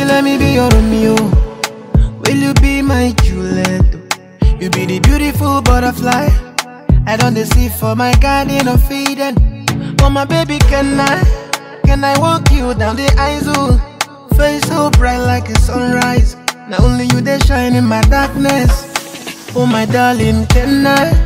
let me be your Romeo? Will you be my Juliet? You be the beautiful butterfly I don't see for my garden of Eden. Oh my baby, can I walk you down the aisle? Face so bright like a sunrise. Now only you they shine in my darkness. Oh my darling, can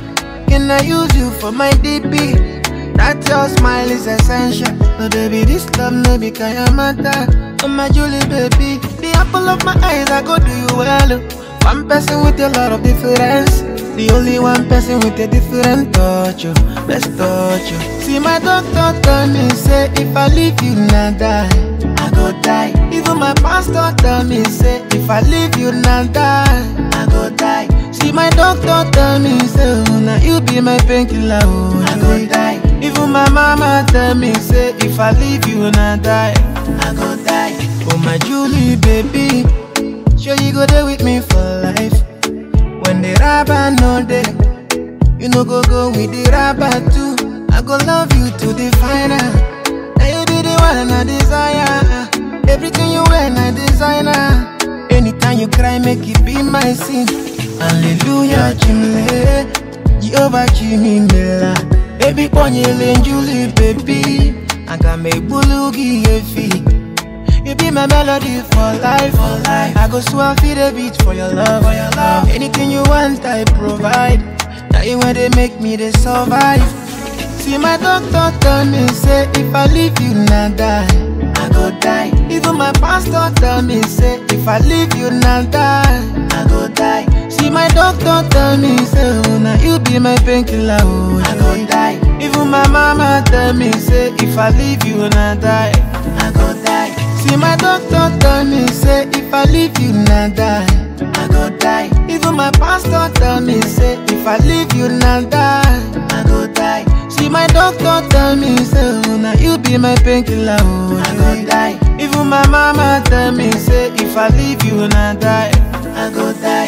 I use you for my DP? That your smile is essential. Oh baby, this love no be kayamata. Oh my Julie baby, the apple of my eyes, I go do you well. One person with a lot of difference, the only one person with a different touch, best touch. See my doctor tell me, say if I leave you not die, I go die. Even my pastor tell me, say if I leave you not die, I go die. See my doctor tell me, say oh, now you be my painkiller, oh, I go die. Even my mama tell me, say if I leave you not die, I go die. Oh my Julie baby, sure you go there with me for life. When the rapper no day, you know go with the rapper too. I go love you to the final. Now you be the one I desire. Everything you wear, I designer. Anytime you cry, make it be my sin. Hallelujah, Jimle, Jehovah Jimimela. Baby, Ponyele and Julie, baby. I can make bulugi efi. You be my melody for life, for life. I go swap feed a beat for your love, for your love. Anything you want, I provide. Now you when they make me they survive. See my doctor tell me, say if I leave you not die, I go die. Even my pastor tell me, say if I leave you not die, I go die. See my doctor tell me, say oh, now you be my painkiller, oh, I go die. Even my mama tell me, say if I leave you not die, I go die. See my doctor tell me, say if I leave you not die, I go die. Even my pastor tell me, say if I leave you not die, I go die. See my doctor tell me, say oh, now you be my painkiller, oh, I go die. Even my mama tell me, say if I leave you not die, I go die.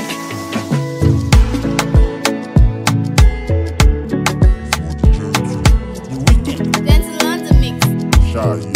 Dance on the mix.